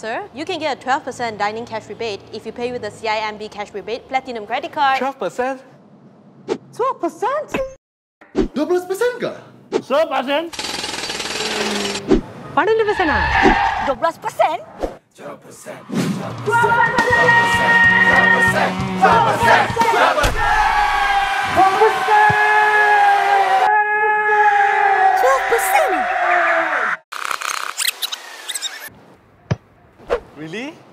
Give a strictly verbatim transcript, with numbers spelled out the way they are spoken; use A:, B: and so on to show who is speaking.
A: Sir, you can get a twelve percent dining cash rebate if you pay with the C I M B cash rebate Platinum credit card.
B: twelve percent?
C: twelve percent?
D: dua belas persen ke?
E: sepuluh persen?
C: Mana lima persen ah?
F: dua belas persen?
D: dua belas persen. dua belas persen. dua belas persen. dua belas persen. dua belas persen.
F: twelve percent?
B: Really?